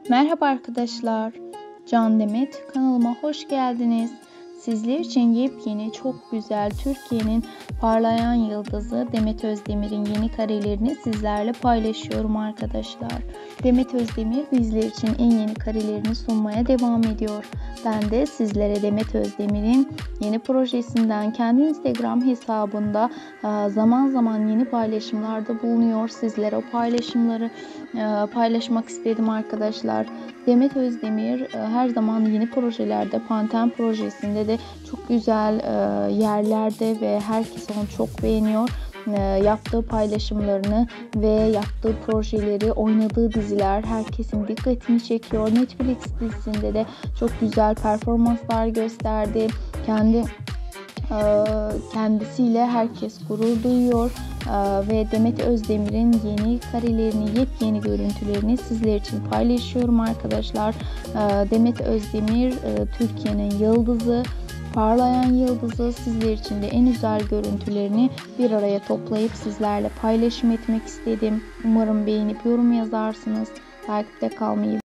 Merhaba arkadaşlar, Can Demet kanalıma hoş geldiniz. Sizler için yepyeni, çok güzel Türkiye'nin parlayan yıldızı Demet Özdemir'in yeni karelerini sizlerle paylaşıyorum arkadaşlar. Demet Özdemir bizler için en yeni karelerini sunmaya devam ediyor. Ben de sizlere Demet Özdemir'in yeni projesinden kendi Instagram hesabında zaman zaman yeni paylaşımlarda bulunuyor. Sizlere o paylaşımları paylaşmak istedim arkadaşlar. Demet Özdemir her zaman yeni projelerde, Panten projesinde de çok güzel yerlerde ve herkes onu çok beğeniyor. Yaptığı paylaşımlarını ve yaptığı projeleri, oynadığı diziler herkesin dikkatini çekiyor. Netflix dizisinde de çok güzel performanslar gösterdi. Kendisiyle herkes gurur duyuyor ve Demet Özdemir'in yeni karelerini, yepyeni görüntülerini sizler için paylaşıyorum arkadaşlar. Demet Özdemir Türkiye'nin yıldızı, parlayan yıldızı. Sizler için de en güzel görüntülerini bir araya toplayıp sizlerle paylaşım etmek istedim. Umarım beğenip yorum yazarsınız. Takipte kalmayı